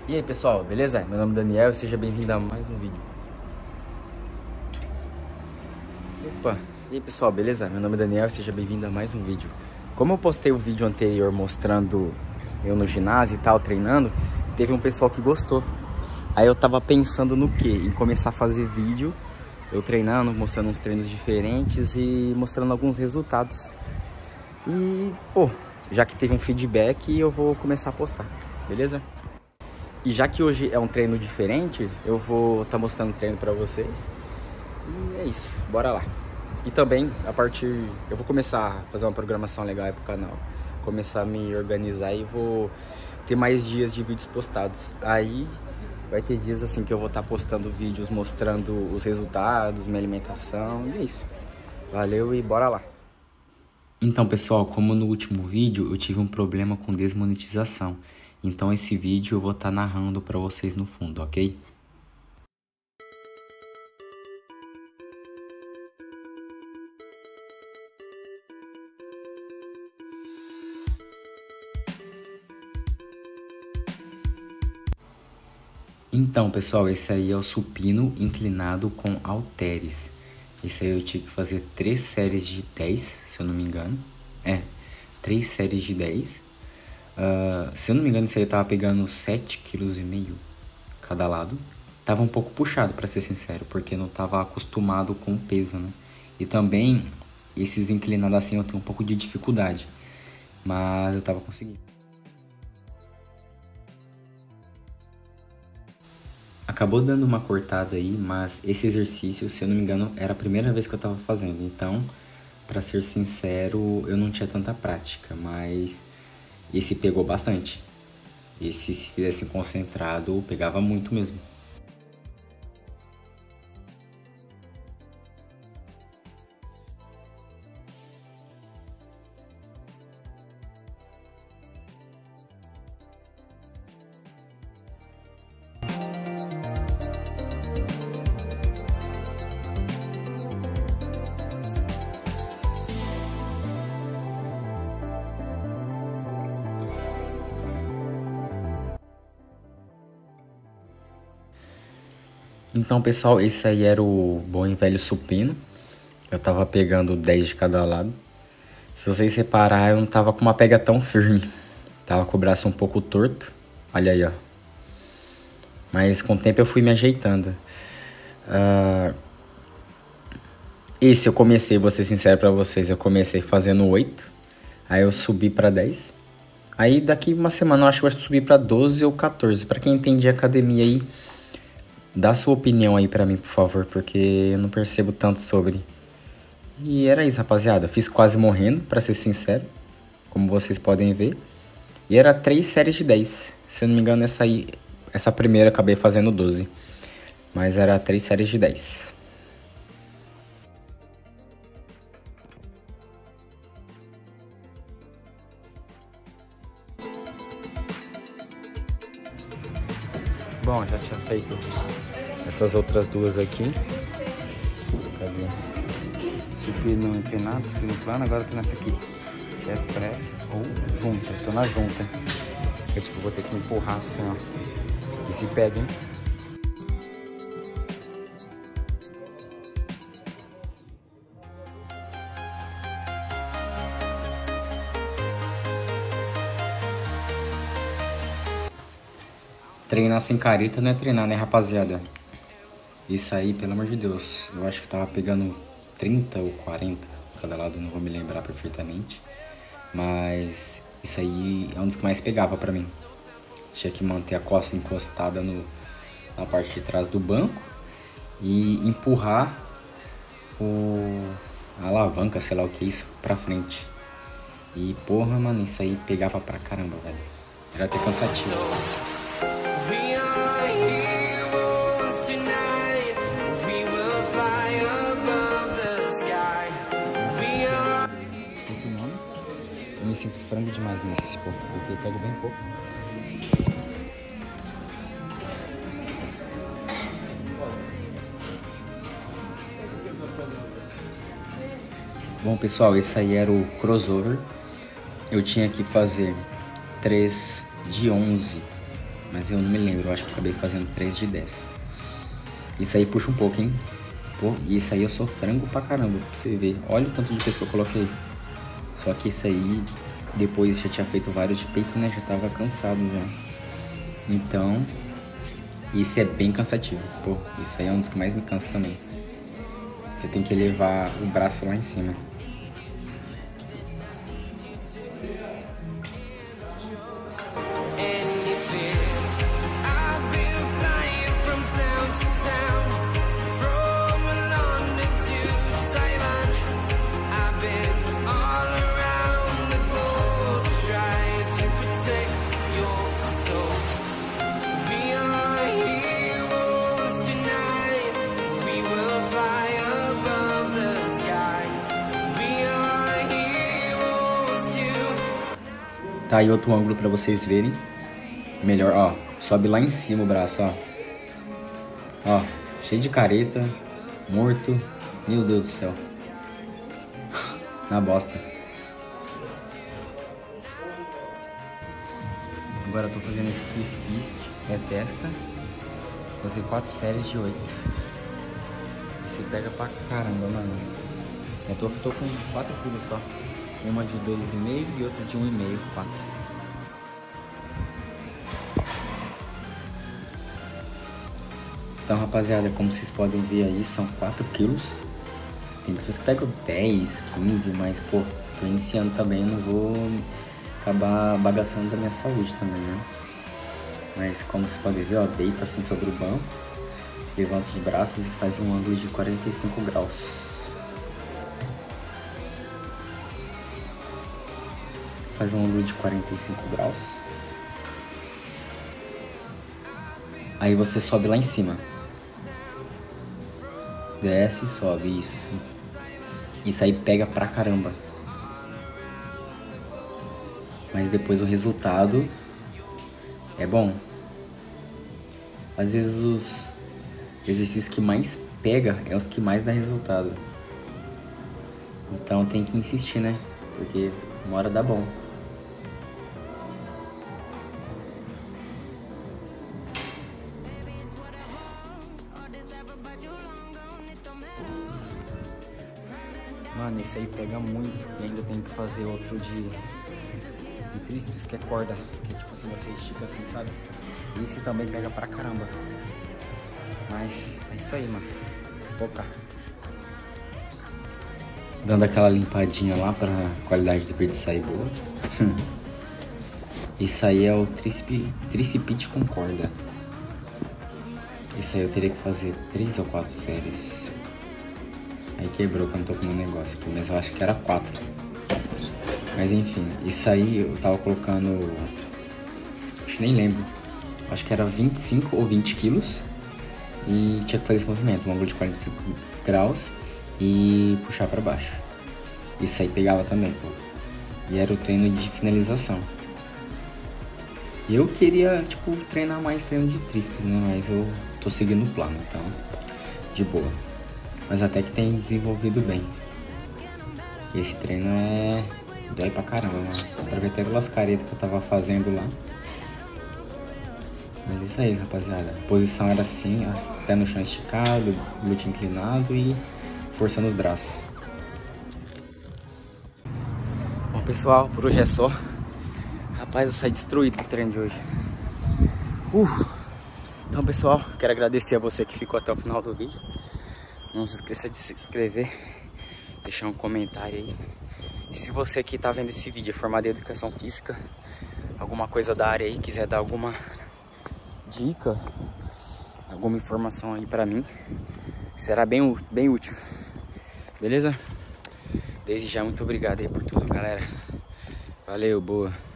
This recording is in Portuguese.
E aí pessoal, beleza? Meu nome é Daniel e seja bem-vindo a mais um vídeo. Opa! E aí pessoal, beleza? Meu nome é Daniel e seja bem-vindo a mais um vídeo. Como eu postei o vídeo anterior mostrando eu no ginásio e tal, treinando, teve um pessoal que gostou. Aí eu tava pensando no quê? Em começar a fazer vídeo, eu treinando, mostrando uns treinos diferentes e mostrando alguns resultados. E, pô, já que teve um feedback, eu vou começar a postar, beleza? E já que hoje é um treino diferente, eu vou estar mostrando o treino pra vocês. E é isso, bora lá. E também, eu vou começar a fazer uma programação legal aí pro canal. Começar a me organizar e vou ter mais dias de vídeos postados. Aí vai ter dias assim que eu vou estar postando vídeos mostrando os resultados, minha alimentação. E é isso. Valeu e bora lá. Então, pessoal, como no último vídeo eu tive um problema com desmonetização. Então esse vídeo eu vou estar narrando para vocês no fundo, ok? Então, pessoal, esse aí é o supino inclinado com halteres. Esse aí eu tive que fazer 3 séries de 10, se eu não me engano. 3 séries de 10. Se eu não me engano, esse aí eu tava pegando 7,5 kg cada lado. Tava um pouco puxado, pra ser sincero, porque eu não tava acostumado com o peso, né? E também, esses inclinados assim eu tenho um pouco de dificuldade. Mas eu tava conseguindo. Acabou dando uma cortada aí, mas esse exercício, se eu não me engano, era a primeira vez que eu tava fazendo. Então, pra ser sincero, eu não tinha tanta prática, mas esse pegou bastante. Esse, se fizesse concentrado, pegava muito mesmo. Então, pessoal, esse aí era o bom e velho supino. Eu tava pegando 10 de cada lado. Se vocês reparar, eu não tava com uma pega tão firme. Tava com o braço um pouco torto. Olha aí, ó. Mas com o tempo eu fui me ajeitando. Esse eu comecei, vou ser sincero pra vocês, eu comecei fazendo 8. Aí eu subi pra 10. Aí daqui uma semana eu acho que vai subir pra 12 ou 14. Pra quem entende academia aí, dá sua opinião aí pra mim, por favor, porque eu não percebo tanto sobre. E era isso, rapaziada. Fiz quase morrendo, pra ser sincero, como vocês podem ver. E era 3 séries de 10. Se eu não me engano, essa primeira eu acabei fazendo 12. Mas era 3 séries de 10. Bom, já tinha feito essas outras duas aqui. Cadê? Supino empinado, supino plano, agora eu tô nessa aqui. Chest press ou junta, eu tô na junta. Eu tipo, vou ter que empurrar assim, ó. E se pega, hein? Treinar sem careta não é treinar, né, rapaziada? Isso aí, pelo amor de Deus, eu acho que tava pegando 30 ou 40 cada lado, não vou me lembrar perfeitamente. Mas isso aí é um dos que mais pegava pra mim. Tinha que manter a costa encostada na parte de trás do banco e empurrar a alavanca, sei lá o que é isso, pra frente. E porra, mano, isso aí pegava pra caramba, velho. Era até cansativo. Esse nome, eu me sinto frango demais nesse, pô, porque eu pego bem pouco. Bom, pessoal, esse aí era o crossover. Eu tinha que fazer 3 de 11 Mas eu não me lembro, eu acho que eu acabei fazendo 3 de 10. Isso aí puxa um pouco, hein? Pô, e isso aí eu sou frango pra caramba, pra você ver. Olha o tanto de peso que eu coloquei. Só que isso aí, depois já tinha feito vários de peito, né? Já tava cansado já. Então, isso é bem cansativo. Pô, isso aí é um dos que mais me cansa também. Você tem que levar o braço lá em cima. Tá aí outro ângulo pra vocês verem. Melhor, ó. Sobe lá em cima o braço, ó. Ó, cheio de careta. Morto. Meu Deus do céu. Na bosta. Agora eu tô fazendo esse twist fist. É testa. Vou fazer 4 séries de 8. Você pega pra caramba, mano. Eu tô com 4 quilos só. Uma de 2,5 e outra de 1,5, 4. Então, rapaziada, como vocês podem ver aí, são 4 quilos. Tem pessoas que pegam 10, 15, mas, pô, tô iniciando também, eu não vou acabar bagaçando da minha saúde também, né? Mas, como vocês podem ver, ó, deita assim sobre o banco, levanta os braços e faz um ângulo de 45 graus. Faz um ângulo de 45 graus. Aí você sobe lá em cima. Desce e sobe, isso. Isso aí pega pra caramba. Mas depois o resultado é bom. Às vezes os exercícios que mais pega é os que mais dá resultado. Então tem que insistir, né? Porque uma hora dá bom. Mano, esse aí pega muito. E ainda tem que fazer outro de tríceps, que é corda. Que tipo assim, você estica assim, sabe? Esse também pega pra caramba. Mas é isso aí, mano. Focar. Dando aquela limpadinha lá pra qualidade do vídeo sair boa. Isso aí é o tricipite com corda. Isso aí eu teria que fazer 3 ou 4 séries. Aí quebrou que eu não tô com o meu negócio aqui, mas eu acho que era 4. Mas enfim, isso aí eu tava colocando... Acho que nem lembro. Acho que era 25 ou 20 quilos. E tinha que fazer esse movimento, um ângulo de 45 graus. E puxar pra baixo. Isso aí pegava também, pô. E era o treino de finalização. Eu queria, tipo, treinar mais treino de tríceps, né? Mas eu tô seguindo o plano, então, de boa. Mas até que tem desenvolvido bem. Esse treino dói pra caramba, mano. Dá pra ver até pelas caretas que eu tava fazendo lá. Mas é isso aí, rapaziada. A posição era assim, os pés no chão esticado, glúteo inclinado e força nos braços. Bom, pessoal, por hoje é só. Rapaz, eu saí destruído do treino de hoje. Então, pessoal, quero agradecer a você que ficou até o final do vídeo. Não se esqueça de se inscrever, deixar um comentário aí. E se você que tá vendo esse vídeo é formado em Educação Física, alguma coisa da área aí, quiser dar alguma dica, alguma informação aí pra mim, será bem útil. Beleza? Desde já, muito obrigado aí por tudo, galera. Valeu, boa.